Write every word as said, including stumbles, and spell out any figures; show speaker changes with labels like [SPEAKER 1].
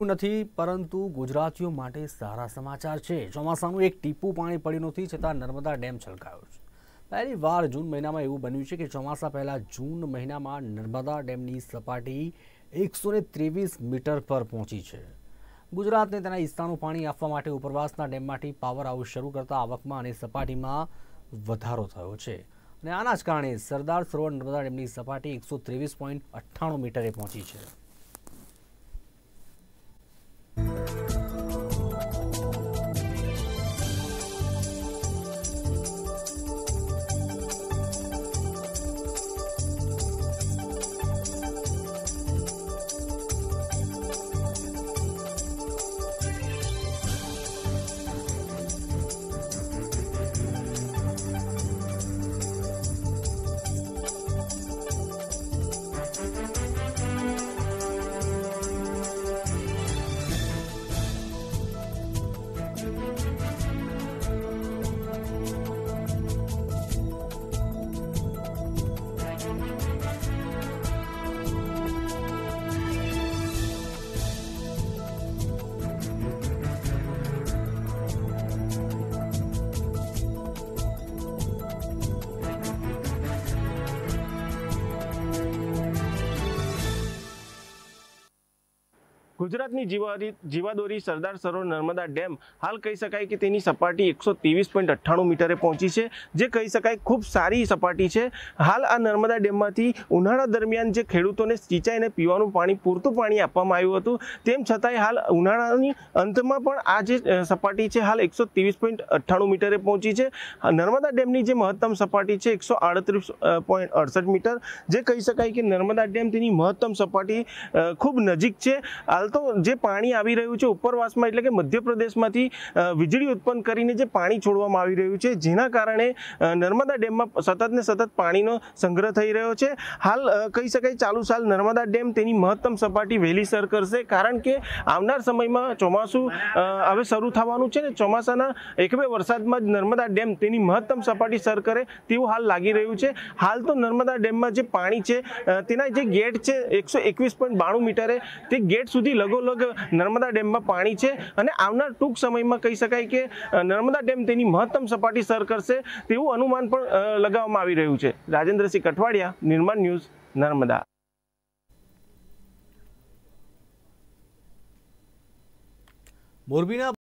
[SPEAKER 1] નથી, પરંતુ ગુજરાતીઓ માટે સારા સમાચાર છે। ચોમાસાનું એક ટીપું પાણી પડ્યું નથી, છતાં નર્મદા ડેમ છલકાયો છે। પહેલી વાર જૂન મહિનામાં એવું બન્યું છે કે ચોમાસા પહેલા જૂન મહિનામાં નર્મદા ડેમની સપાટી એકસો ને ત્રેવીસ મીટર પર પહોંચી છે। ગુજરાતને તેના હિસ્સાનું પાણી આપવા માટે ઉપરવાસના ડેમમાંથી પાવર હાઉસ શરૂ કરતા આવકમાં અને સપાટીમાં વધારો થયો છે અને આના જ કારણે સરદાર સરોવર નર્મદા ડેમની સપાટી એકસો ત્રેવીસ પોઈન્ટ અઠ્ઠાણું મીટરે પહોંચી છે।
[SPEAKER 2] ગુજરાતની જીવાદોરી જીવાદોરી સરદાર સરોવર નર્મદા ડેમ હાલ કહી શકાય કે તેની સપાટી એકસો ત્રેવીસ પોઈન્ટ અઠ્ઠાણું મીટરે પહોંચી છે, જે કહી શકાય ખૂબ સારી સપાટી છે। હાલ આ નર્મદા ડેમમાંથી ઉનાળા દરમિયાન જે ખેડૂતોને સિંચાઈને પીવાનું પાણી પૂરતું પાણી આપવામાં આવ્યું હતું, તેમ છતાંય હાલ ઉનાળાની અંતમાં પણ આ જે સપાટી છે હાલ એકસો ત્રેવીસ પોઈન્ટ અઠ્ઠાણું મીટરે પહોંચી છે। નર્મદા ડેમની જે મહત્તમ સપાટી છે એકસો આડત્રીસ પોઈન્ટ અડસઠ મીટર, જે કહી શકાય કે નર્મદા ડેમ તેની મહત્તમ સપાટી ખૂબ નજીક છે। હાલ તો જે પાણી આવી રહ્યું છે ઉપરવાસમાં એટલે કે મધ્યપ્રદેશમાંથી વીજળી ઉત્પન્ન કરીને જે પાણી છોડવામાં આવી રહ્યું છે, જેના કારણે નર્મદા ડેમમાં સતત ને સતત પાણીનો સંગ્રહ થઈ રહ્યો છે। હાલ કહી શકાય ચાલુ સાલ નર્મદા ડેમ તેની મહત્તમ સપાટી વહેલી સર કરશે, કારણ કે આવનાર સમયમાં ચોમાસું હવે શરૂ થવાનું છે ને ચોમાસાના એક બે વરસાદમાં જ નર્મદા ડેમ તેની મહત્તમ સપાટી સર કરે તેવું હાલ લાગી રહ્યું છે। હાલ તો નર્મદા ડેમમાં જે પાણી છે તેના જે ગેટ છે એકસો એકવીસ પોઈન્ટ બાણું મીટરે તે ગેટ સુધી લગોલગ નર્મદા ડેમમાં પાણી છે અને આવનાર ટૂંક સમયમાં કહી શકાય કે નર્મદા ડેમ તેની મહત્તમ સપાટી સર કરશે તેવું અનુમાન પણ લગાવવામાં આવી રહ્યું છે। રાજેન્દ્રસિંહ કઠવાડિયા, નિર્માણ ન્યૂઝ, નર્મદા।
[SPEAKER 1] મોરબીના